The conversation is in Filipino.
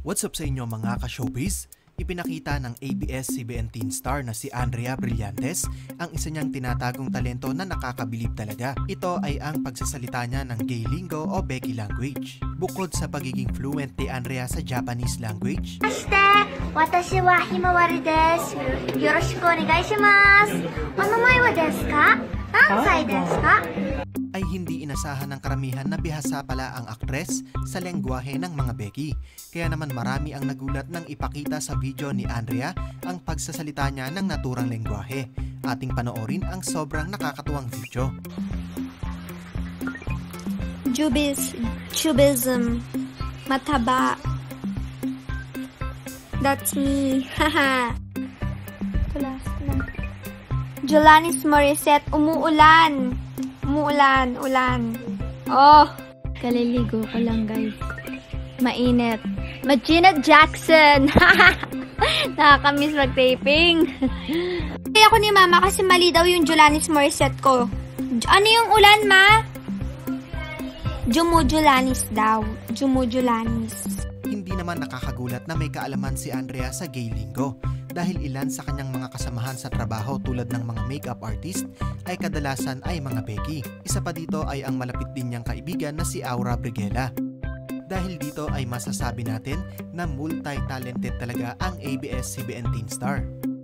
What's up sa inyo mga ka-showbiz? Ipinakita ng ABS-CBN teen star na si Andrea Brillantes ang isa niyang tinatagong talento na nakakabilib talaga. Ito ay ang pagsasalita niya ng gay lingo o Becky language. Bukod sa pagiging fluent ni Andrea sa Japanese language, Watashi wa Himawari desu. Yoroshiku onegaishimasu. Onamae wa desu ka? Nansai desu ka? ay hindi inasahan ng karamihan na bihasa pala ang aktres sa lengguwahe ng mga Becky. Kaya naman marami ang nagulat nang ipakita sa video ni Andrea ang pagsasalita niya ng naturang lengguwahe. Ating panoorin ang sobrang nakakatuwang video. Chubism. Mataba. That's me. Haha. Jolanis Morissette, umuulan. Ulan. Oh, kaliligo ko lang guys. Mainit. Magina Jackson. Nakakamiss mag-taping. Kaya ako ni mama kasi mali daw yung Jolanis Morissette ko. Ano yung ulan, ma? Jumujulanis daw. Jumujulanis. Hindi naman nakakagulat na may kaalaman si Andrea sa gay lingo dahil ilan sa kanyang mga kasamahan sa trabaho tulad ng mga makeup artist ay kadalasan ay mga Becky. Isa pa dito ay ang malapit din niyang kaibigan na si Aura Briguela. Dahil dito ay masasabi natin na multi-talented talaga ang ABS-CBN teen star.